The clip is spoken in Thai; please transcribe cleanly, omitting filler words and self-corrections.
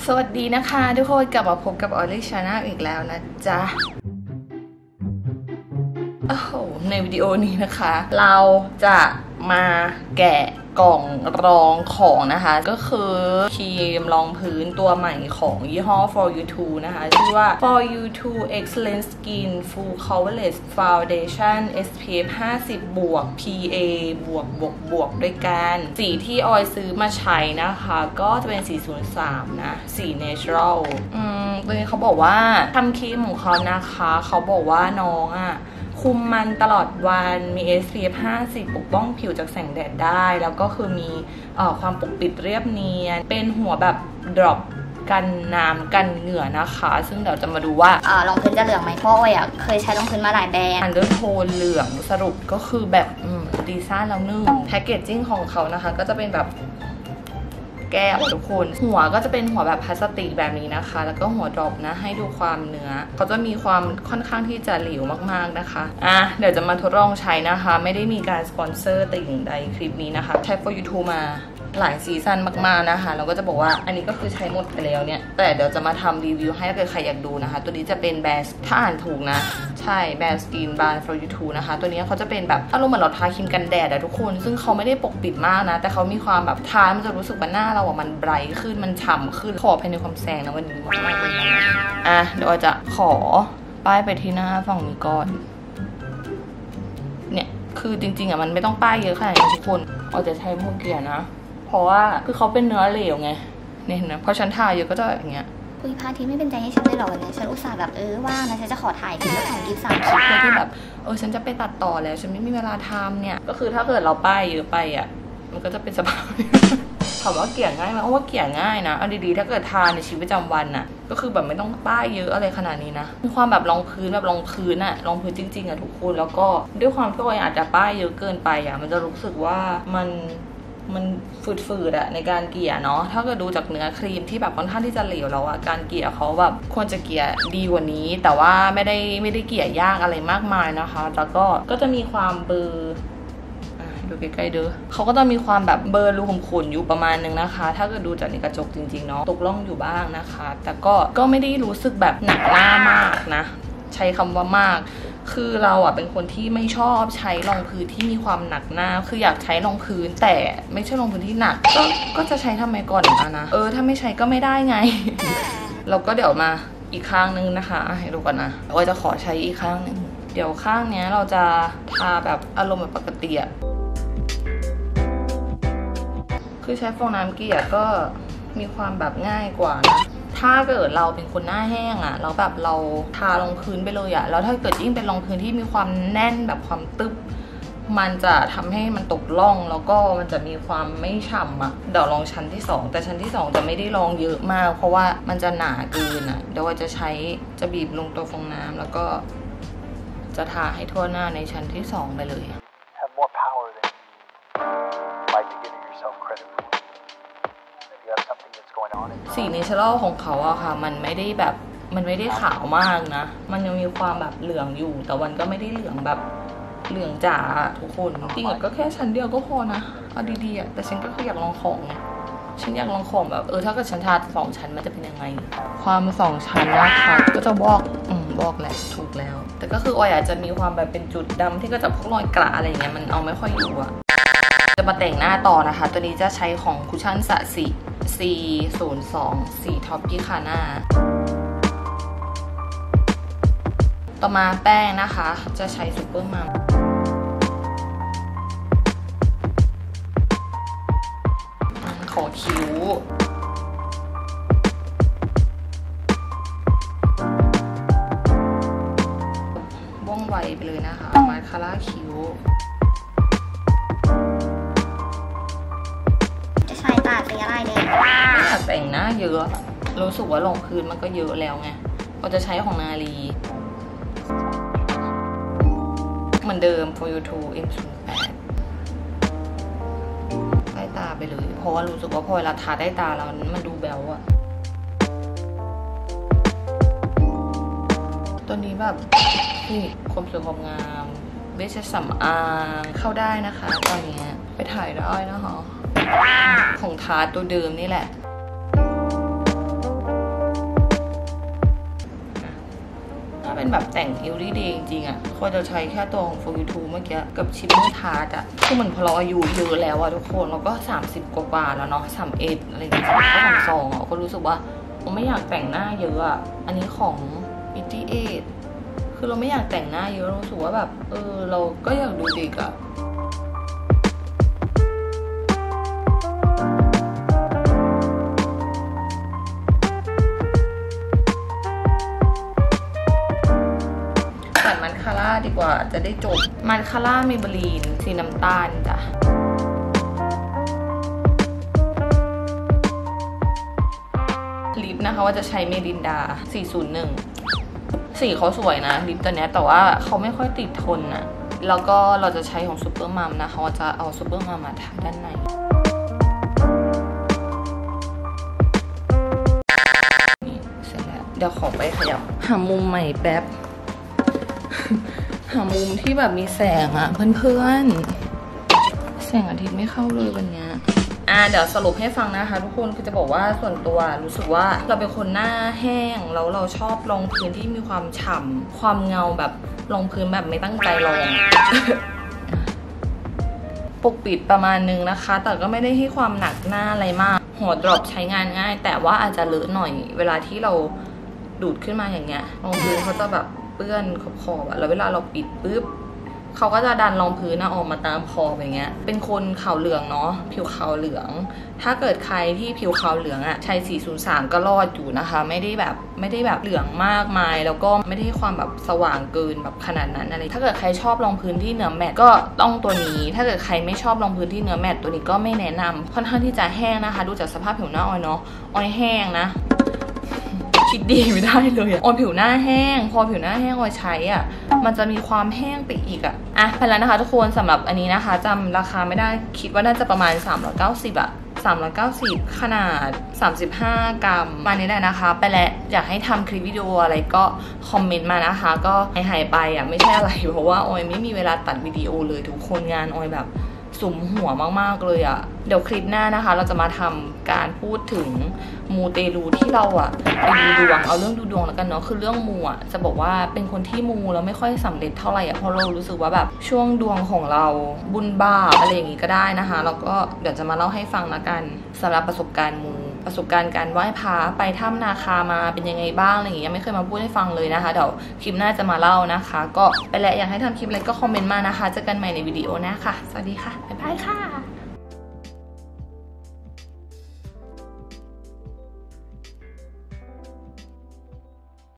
สวัสดีนะคะทุกคนกลับมาพบกับออลิชาแนลอีกแล้วนะจ๊ะโอ้โหในวิดีโอนี้นะคะเราจะมาแกะกล่องรองของนะคะก็คือครีมรองพื้นตัวใหม่ของยี่ห้อ For You 2 นะคะชื่อว่า For You 2 Excellent Skin Full Coverage Foundation SPF 50 บวก PA บวกด้วยกันสีที่ออยซื้อมาใช้นะคะก็จะเป็นสี03นะสี Natural ตัวนี้เขาบอกว่าทำครีมของเขานะคะเขาบอกว่าน้องคุมมันตลอดวันมี SPF 50 ปกป้องผิวจากแสงแดดได้แล้วก็คือมีความปกปิดเรียบเนียนเป็นหัวแบบดรอปกันน้ำกันเหงื่อนะคะซึ่งเดี๋ยวจะมาดูว่ารองพื้นจะเหลืองไหมเพราะว่าเคยใช้รองพื้นมาหลายแบรนด์อันเดอร์โทนเหลืองสรุปก็คือแบบดีไซน์แล้วนึ่งแพคเกจจิ้งของเขานะคะก็จะเป็นแบบแก้วทุกคนหัวก็จะเป็นหัวแบบพลาสติกแบบนี้นะคะแล้วก็หัวดรอปนะให้ดูความเนื้อเขาจะมีความค่อนข้างที่จะเหลวมากๆนะคะเดี๋ยวจะมาทดลองใช้นะคะไม่ได้มีการสปอนเซอร์แต่อย่างใดคลิปนี้นะคะใช้ For You 2 มาหลายซีซั่นมากๆนะคะเราก็จะบอกว่าอันนี้ก็คือใช้หมดไปแล้วเนี่ยแต่เดี๋ยวจะมาทำรีวิวให้ถ้าเกิดใครอยากดูนะคะตัวนี้จะเป็นแบรนด์ถ้าอ่านถูกนะใช่แบรนด์สกินบาร์ For You 2 นะคะตัวนี้เขาจะเป็นแบบอารมณ์เหมือนเราทาครีมกันแดดทุกคนซึ่งเขาไม่ได้ปกปิดมากนะแต่เขามีความแบบทามันจะรู้สึกว่าหน้าเรามันไบรท์ขึ้นมันฉ่ำขึ้นขอภายในความแสงนะวันนี้มากเลยเดี๋ยวจะขอป้ายไปที่หน้าฝั่งนี้ก่อนเนี่ยคือจริงๆมันไม่ต้องป้ายเยอะขนาดนี้ทุกคนเราจะใช้โมเกียนะเพราะว่าคือเขาเป็นเนื้อเหลวไงเนี่ยเห็นไหมพอฉันทาเยอะก็จะอย่างเงี้ยคุยพาทีไม่เป็นใจให้ฉันเลยหรอวันนี้ฉันอุตส่าห์แบบว่านะฉันจะขอถ่ายคลิปแล้วของกิฟต์3 คลิปเพื่อที่แบบฉันจะไปตัดต่อแล้วฉันไม่มีเวลาทำเนี่ยก็คือถ้าเกิดเราป้ายเยอะไปมันก็จะเป็นสภาพถามว่าเกลี่ยง่ายไหมว่าเกลี่ยง่ายนะเอาดีๆถ้าเกิดทาในชีวิตประจำวันก็คือแบบไม่ต้องป้ายเยอะอะไรขนาดนี้นะมีความแบบรองพื้นรองพื้นจริงๆทุกคนแล้วก็ด้วยความที่อาจจะป้ายเยอะเกินไปมันจะรู้สึกว่ามันฝืดในการเกลี่ยเนาะถ้าเกิดดูจากเนื้อครีมที่แบบค่อนข้างที่จะเหลวแล้วการเกลี่ยเขาแบบควรจะเกลี่ยดีกว่านี้แต่ว่าไม่ได้เกลี่ยยากอะไรมากมายนะคะแล้วก็จะมีความเบลอดูใกล้ๆเด้อเขาก็จะมีความแบบเบลอรูขุมขนอยู่ประมาณนึงนะคะถ้าเกิดดูจากในกระจกจริงๆเนาะตกล่องอยู่บ้างนะคะแต่ก็ไม่ได้รู้สึกแบบหนักหน้ามากนะใช้คำว่ามากคือเราเป็นคนที่ไม่ชอบใช้รองพื้นที่มีความหนักหน้าคืออยากใช้รองพื้นแต่ไม่ใช่รองพื้นที่หนักก็จะใช้ทำไมก่อนนะถ้าไม่ใช้ก็ไม่ได้ไง เราก็เดี๋ยวมาอีกข้างนึงนะคะให้ดูก่อนนะเราจะขอใช้อีกข้างนึงเดี๋ยวข้างนี้เราจะทาแบบอารมณ์แบบปกติคือใช้ฟองน้ำเกลี่ยก็มีความแบบง่ายกว่านะถ้าเกิดเราเป็นคนหน้าแห้งแล้วแบบเราทารองพื้นไปเลยแล้วถ้าเกิดยิ่งเป็นรองพื้นที่มีความแน่นแบบความตึ๊บมันจะทำให้มันตกล่องแล้วก็มันจะมีความไม่ฉ่ำเดี๋ยวลองชั้นที่2แต่ชั้นที่2จะไม่ได้ลองเยอะมากเพราะว่ามันจะหนาเกินเดี๋ยวจะบีบลงตัวฟองน้ำแล้วก็จะทาให้ทั่วหน้าในชั้นที่2ไปเลยสีเนเชอรัลของเขาค่ะมันไม่ได้ขาวมากนะมันยังมีความแบบเหลืองอยู่แต่วันก็ไม่ได้เหลืองแบบเหลืองจ๋าทุกคนจริงก็แค่ชั้นเดียวก็พอนะเอาดีๆแต่ฉันก็คืออยากลองของฉันอยากลองของแบบถ้าเกิดฉันทา2 ชั้นมันจะเป็นยังไงความ2 ชั้นนะคะก็จะบอกแหละถูกแล้วแต่ก็คืออาจจะมีความแบบเป็นจุดดำที่ก็จะพวกรอยกระอะไรเงี้ยมันเอาไม่ค่อยอยู่จะมาแต่งหน้าต่อนะคะตัวนี้จะใช้ของคุชชั่นสะสีC02 สีท็อปยี่คาน่าต่อมาแป้งนะคะจะใช้ซุปเปอร์มัมของคิ้วว่องไวไปเลยนะคะมาคาร่าคิ้วสีอะไรเนี่ยไม่อยากแต่งหน้าเยอะรู้สึกว่ารองพื้นมันก็เยอะแล้วไงก็จะใช้ของนาลีเหมือนเดิม For You 2 M08 ใต้ตาไปเลยเพราะว่ารู้สึกว่าพอเวลาทาใต้ตาแล้วมันดูแบ๊วตัวนี้แบบนี่ความสวยความงามเวชสำอางเข้าได้นะคะตอนนี้ไปถ่ายได้นะคะของทาตัวเดิมนี่แหละแบบแต่ง everyday จริงๆอะควรจะใช้แค่ตัวของ for you to เมื่อกี้กับชิปเมอร์ทาร์ตอะคือเหมือนพอเราอายุเยอะแล้วอะทุกคนเราก็30กว่าแล้วเนาะ31อะไรอย่างเงี้ยก็32อะก็รู้สึกว่าผมไม่อยากแต่งหน้าเยอะอะอันนี้ของ 88คือเราไม่อยากแต่งหน้าเยอะรู้สึกว่าแบบเราก็อยากดูเด็กอะมันคาร่าดีกว่าจะได้จบมันคาร่าเมเบลีนสีน้ำตาลจ้ะลิปนะคะว่าจะใช้เมลินดา401สีเขาสวยนะลิปตัวเนี้ยแต่ว่าเขาไม่ค่อยติดทนนะแล้วก็เราจะใช้ของซูเปอร์มัมนะคะว่าจะเอาซูเปอร์มัมมาทาด้านในนี่เสร็จแล้วเดี๋ยวขอไปขยับหามุมใหม่แป๊บหามุมที่แบบมีแสงอะเพื่อนๆแสงอาทิตย์ไม่เข้าเลยวันนี้เดี๋ยวสรุปให้ฟังนะคะทุกคนคือจะบอกว่าส่วนตัวรู้สึกว่าเราเป็นคนหน้าแห้งแล้วเราชอบรองพื้นที่มีความฉ่ำความเงาแบบรองพื้นแบบไม่ตั้งใจรอง ปกปิดประมาณนึงนะคะแต่ก็ไม่ได้ให้ความหนักหน้าอะไรมากหัวดรอปใช้งานง่ายแต่ว่าอาจจะเลอะหน่อยเวลาที่เราดูดขึ้นมาอย่างเงี้ยรองพื้นเขาจะแบบเปื้อนขอบๆแล้วเวลาเราปิดปุ๊บเขาก็จะดันรองพื้นออกมาตามขอบอย่างเงี้ยเป็นคนขาวเหลืองเนาะผิวขาวเหลืองถ้าเกิดใครที่ผิวขาวเหลืองใช้403ก็รอดอยู่นะคะไม่ได้แบบเหลืองมากมายแล้วก็ไม่ได้ความแบบสว่างเกินแบบขนาดนั้นอะไรถ้าเกิดใครชอบรองพื้นที่เนื้อแมตต์ก็ต้องตัวนี้ถ้าเกิดใครไม่ชอบรองพื้นที่เนื้อแมตต์ตัวนี้ก็ไม่แนะนำค่อนข้างที่จะแห้งนะคะดูจากสภาพผิวหน้าออยเนาะออยแห้งนะคิดดีไม่ได้เลยออยผิวหน้าแห้งพอผิวหน้าแห้งออยใช้มันจะมีความแห้งไปอีกไปแล้วนะคะทุกคนสำหรับอันนี้นะคะจำราคาไม่ได้คิดว่าน่าจะประมาณ390 390ขนาด35 กรัมมานี้แหละนะคะไปแล้วอยากให้ทำคลิปวิดีโออะไรก็คอมเมนต์มานะคะก็หายไปไม่ใช่อะไรเพราะว่าออยไม่มีเวลาตัดวิดีโอเลยทุกคนงานออยแบบสุมหัวมากๆเลยเดี๋ยวคลิปหน้านะคะเราจะมาทำการพูดถึงมูเตลูที่เราไปดูดวงเอาเรื่องดูดวงแล้วกันเนาะคือเรื่องมูจะบอกว่าเป็นคนที่มูแล้วไม่ค่อยสำเร็จเท่าไหร่เพราะเรารู้สึกว่าแบบช่วงดวงของเราบุญบ้าอะไรอย่างงี้ก็ได้นะคะแล้วก็เดี๋ยวจะมาเล่าให้ฟังละกันสำหรับประสบการณ์มูประสบการณ์การไหว้พระไปถ้ำนาคามาเป็นยังไงบ้างอะไรอย่างเงี้ยไม่เคยมาพูดให้ฟังเลยนะคะเดี๋ยวคลิปหน้าจะมาเล่านะคะก็ไปแล้วอยากให้ทำคลิปอะไรก็คอมเมนต์มานะคะเจอกันใหม่ในวิดีโอหน้าค่ะสวัสดีค่ะบ๊ายบายค่ะ